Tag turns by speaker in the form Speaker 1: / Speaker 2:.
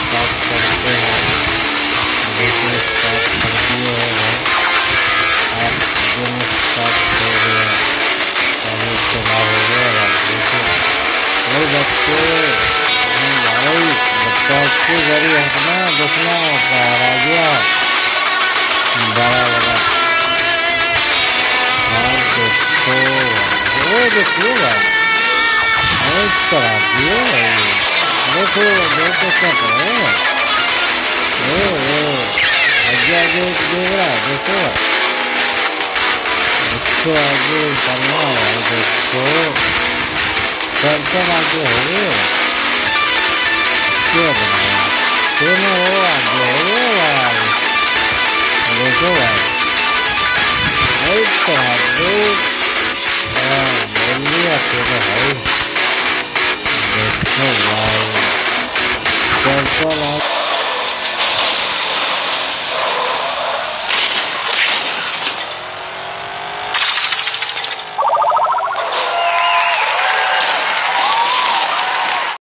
Speaker 1: Start करते हैं। देखिए स्टार्ट कर दिए है भाई, आप दोनों स्टार्ट हो गया, अभी चला हो गया भाई। देखिए भाई बच्चे, भाई बच्चा की गाड़ी हटना, देखना कार आ गया बड़ा वाला। हाँ देखो, वो देखिए भाई, बहुत करा दिए भाई। देखो देखो क्या करो, आगे आगे देख रहा है, देखो इससे आगे चलना है। देखो चल आगे हो गए, क्या बनाया दोनों, वो आगे हो गए भाई। देखो भाई बहुत करा दो, बोल लिया तेरे भाई। देखो भाई चल